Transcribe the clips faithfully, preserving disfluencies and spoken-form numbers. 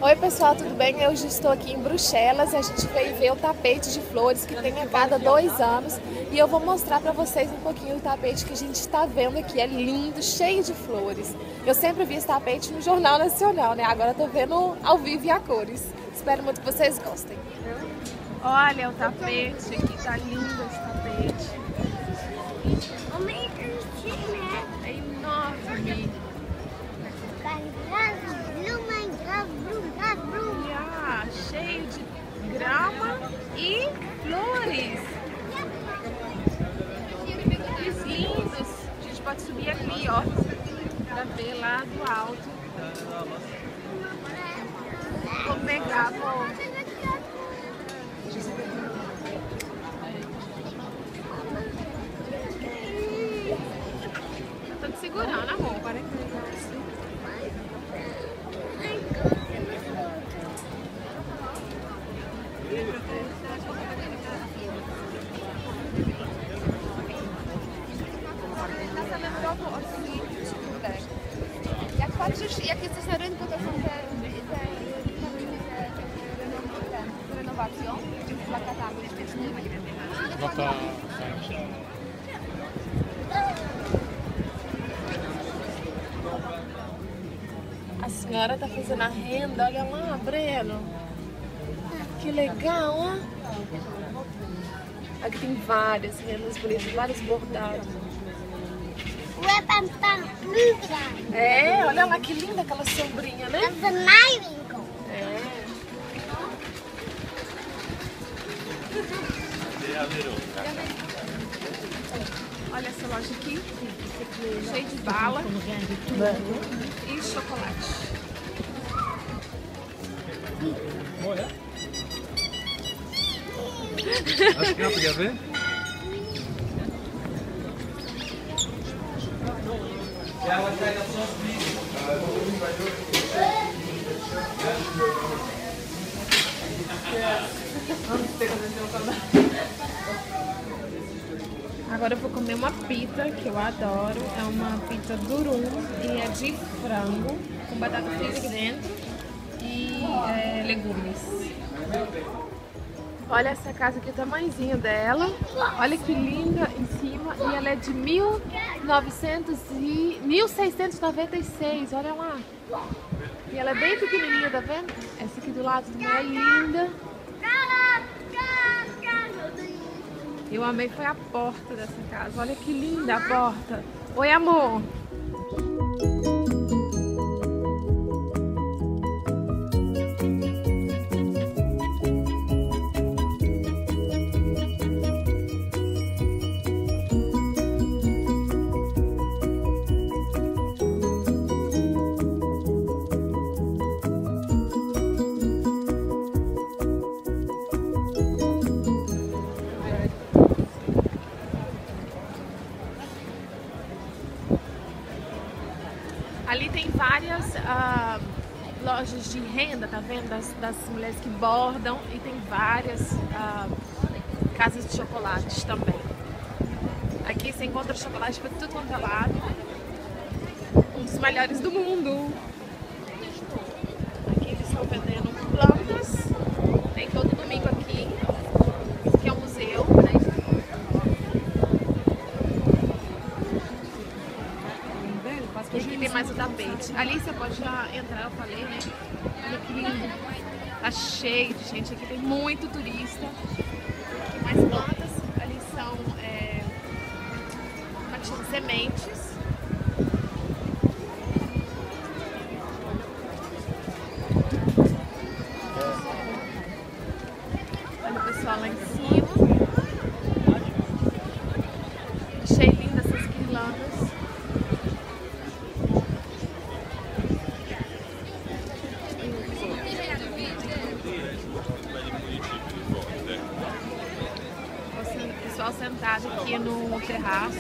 Oi pessoal, tudo bem? Eu já estou aqui em Bruxelas. A gente veio ver o tapete de flores que tem a cada dois anos e eu vou mostrar para vocês um pouquinho do tapete que a gente está vendo aqui. É lindo, cheio de flores. Eu sempre vi esse tapete no Jornal Nacional, né? Agora eu tô vendo ao vivo e a cores. Espero muito que vocês gostem. Olha o tapete aqui, tá lindo esse tapete. É enorme. Ah, cheio de grama e flores. Que lindos. A gente pode subir aqui, ó, pra ver lá do alto. Vou pegar, vou. Eu tô te segurando, amor. Para que Jak patrzysz, jakie jest na rynku, to są te, te, te renowacją, z plakatami śmiesznymi. a senhora tá fazendo a renda, olha lá, Breno. Que legal, ó. Aqui tem várias rendas bonitas, vários bordados. É, olha lá que linda aquela sombrinha, né? É. Olha essa loja aqui, cheia de bala e chocolate. Acho que não podia ver? Agora eu vou comer uma pita que eu adoro. É uma pita durum e é de frango com batata frita dentro e é, legumes. Olha essa casa aqui, o tamanhozinho dela. Olha que linda em cima. E ela é de mil seiscentos e noventa e seis. Olha lá. E ela é bem pequenininha, tá vendo? Essa aqui do lado também é linda. Eu amei, foi a porta dessa casa. Olha que linda a porta. Oi, amor. Ali tem várias uh, lojas de renda, tá vendo? Das, das mulheres que bordam e tem várias uh, casas de chocolates também. Aqui você encontra chocolate para tudo quanto é lado. Um dos melhores do mundo. Aqui eles estão vendendo plantas. Tem todo domingo aqui, que é um museu, né? E aqui tem mais o tapete. Ali você pode já entrar, eu falei, né? Olha que lindo. Tá cheio de gente. Aqui tem muito turista. Aqui mais plantas. Ali são é, como é que chama? Sementes. Olha o pessoal lá em cima. Achei linda essas guirlandas. Pessoal sentado aqui no terraço.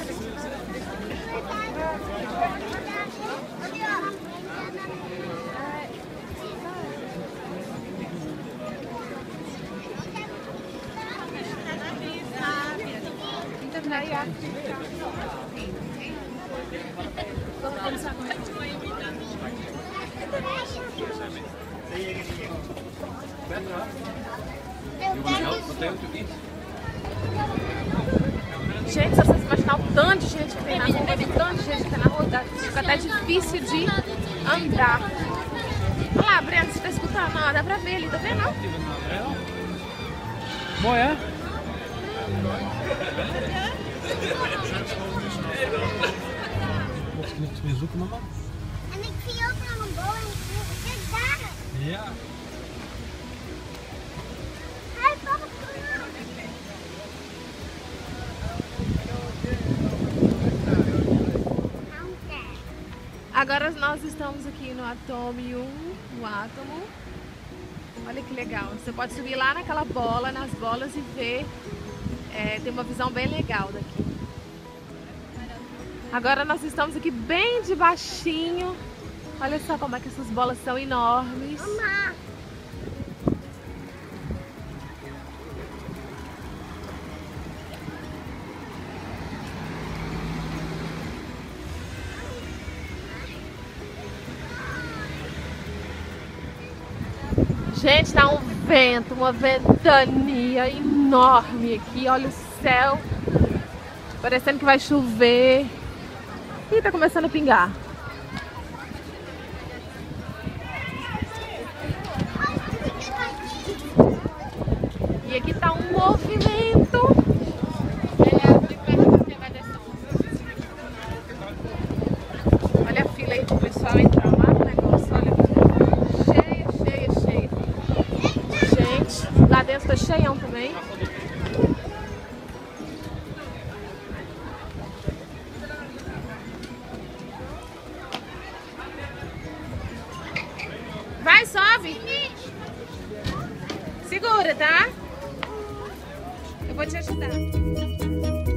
Vamos começar com Gente, se vocês imaginar o tanto de gente que tem na rua, o tanto de gente que tem na rua, fica até difícil de andar. Olha lá, Breno, você tá escutando? Não, dá pra ver ali, tá vendo? Mooi hè? Mocht je nog twee zoeken, mama? En ik zie ook nog een bal en ik wil kijk daar. Ja. Hij papa, kom maar. Agora nós estamos aqui no Atomium, o átomo. Olha que legal. Você pode subir lá naquela bola, nas bolas e ver. É, tem uma visão bem legal daqui. Agora nós estamos aqui bem de baixinho. Olha só como é que essas bolas são enormes. Mama. Gente, tá um vento, uma ventania enorme aqui. Olha o céu. Parecendo que vai chover. E tá começando a pingar. E aqui tá um movimento. Olha a fila aí pro pessoal entrar lá no negócio. Olha. Lá dentro tá cheião também. Vai, sobe. Segura, tá? Eu vou te ajudar.